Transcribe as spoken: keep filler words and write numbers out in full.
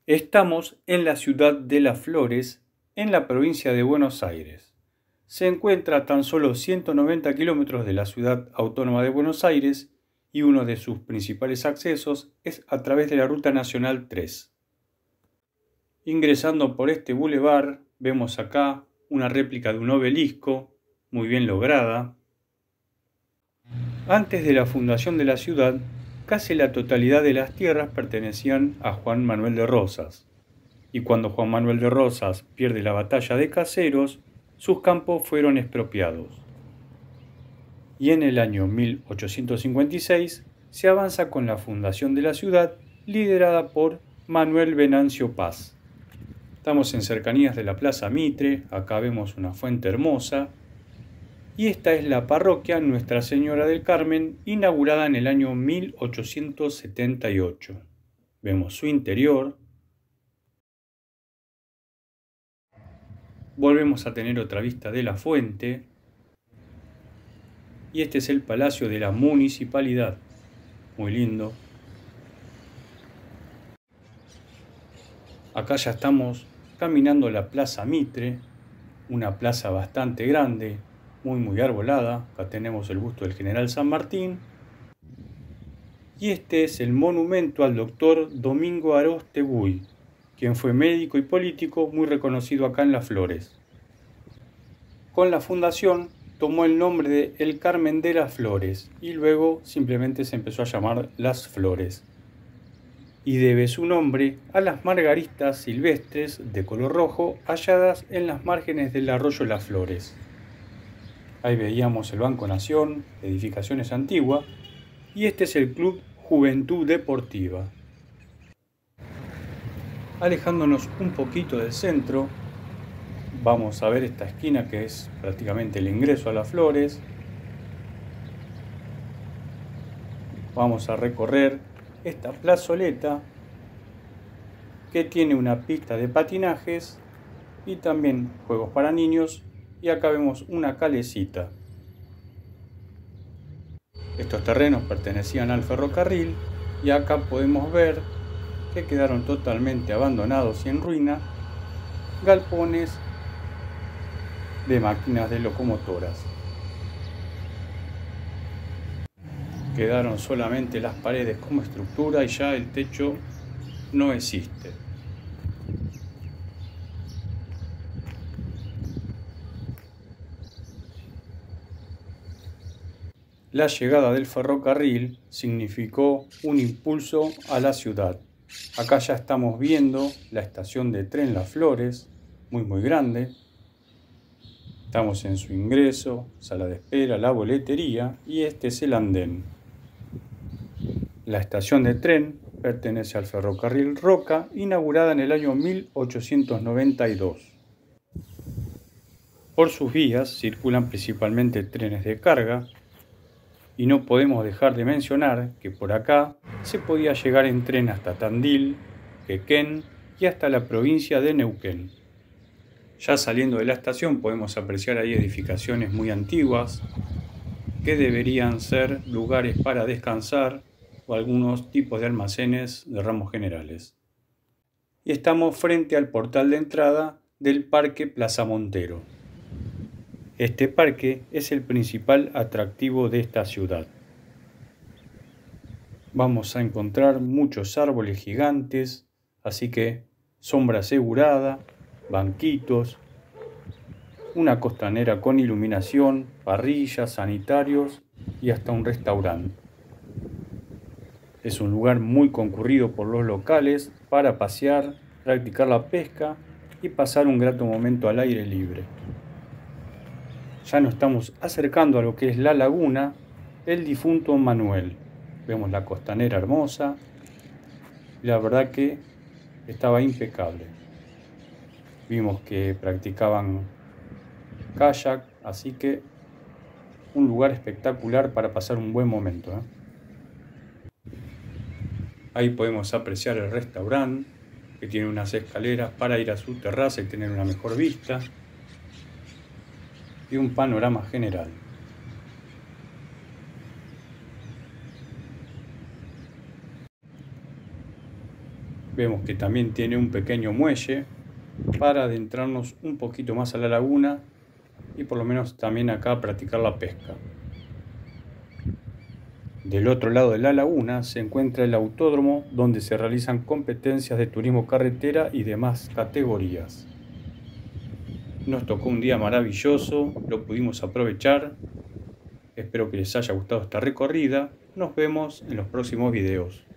Estamos en la ciudad de Las Flores, en la provincia de Buenos Aires. Se encuentra a tan solo ciento noventa kilómetros de la ciudad autónoma de Buenos Aires y uno de sus principales accesos es a través de la Ruta Nacional tres. Ingresando por este bulevar vemos acá una réplica de un obelisco muy bien lograda. Antes de la fundación de la ciudad, casi la totalidad de las tierras pertenecían a Juan Manuel de Rosas, y cuando Juan Manuel de Rosas pierde la batalla de Caseros, sus campos fueron expropiados. Y en el año mil ochocientos cincuenta y seis se avanza con la fundación de la ciudad, liderada por Manuel Venancio Paz. Estamos en cercanías de la Plaza Mitre, acá vemos una fuente hermosa, y esta es la parroquia Nuestra Señora del Carmen, inaugurada en el año mil ochocientos setenta y ocho. Vemos su interior. Volvemos a tener otra vista de la fuente. Y este es el Palacio de la Municipalidad. Muy lindo. Acá ya estamos caminando la Plaza Mitre, una plaza bastante grande, muy muy arbolada. Acá tenemos el busto del general San Martín. Y este es el monumento al doctor Domingo Arosteguy, quien fue médico y político muy reconocido acá en Las Flores. Con la fundación tomó el nombre de El Carmen de las Flores y luego simplemente se empezó a llamar Las Flores. Y debe su nombre a las margaritas silvestres de color rojo halladas en las márgenes del arroyo Las Flores. Ahí veíamos el Banco Nación, edificaciones antiguas, y este es el Club Juventud Deportiva. Alejándonos un poquito del centro, vamos a ver esta esquina que es prácticamente el ingreso a Las Flores. Vamos a recorrer esta plazoleta que tiene una pista de patinajes y también juegos para niños. Y acá vemos una calecita. Estos terrenos pertenecían al ferrocarril y acá podemos ver que quedaron totalmente abandonados y en ruina galpones de máquinas de locomotoras. Quedaron solamente las paredes como estructura y ya el techo no existe. La llegada del ferrocarril significó un impulso a la ciudad. Acá ya estamos viendo la estación de tren Las Flores, muy muy grande. Estamos en su ingreso, sala de espera, la boletería y este es el andén. La estación de tren pertenece al ferrocarril Roca, inaugurada en el año mil ochocientos noventa y dos. Por sus vías circulan principalmente trenes de carga, y no podemos dejar de mencionar que por acá se podía llegar en tren hasta Tandil, Quequén y hasta la provincia de Neuquén. Ya saliendo de la estación podemos apreciar ahí edificaciones muy antiguas que deberían ser lugares para descansar o algunos tipos de almacenes de ramos generales. Y estamos frente al portal de entrada del Parque Plaza Montero. Este parque es el principal atractivo de esta ciudad. Vamos a encontrar muchos árboles gigantes, así que sombra asegurada, banquitos, una costanera con iluminación, parrillas, sanitarios y hasta un restaurante. Es un lugar muy concurrido por los locales para pasear, practicar la pesca y pasar un grato momento al aire libre. Ya nos estamos acercando a lo que es la laguna, el difunto Manuel. Vemos la costanera hermosa. La verdad que estaba impecable. Vimos que practicaban kayak, así que un lugar espectacular para pasar un buen momento, ¿eh? Ahí podemos apreciar el restaurante, que tiene unas escaleras para ir a su terraza y tener una mejor vista. Y un panorama general. Vemos que también tiene un pequeño muelle para adentrarnos un poquito más a la laguna y por lo menos también acá practicar la pesca. Del otro lado de la laguna se encuentra el autódromo donde se realizan competencias de turismo carretera y demás categorías. Nos tocó un día maravilloso, lo pudimos aprovechar. Espero que les haya gustado esta recorrida. Nos vemos en los próximos videos.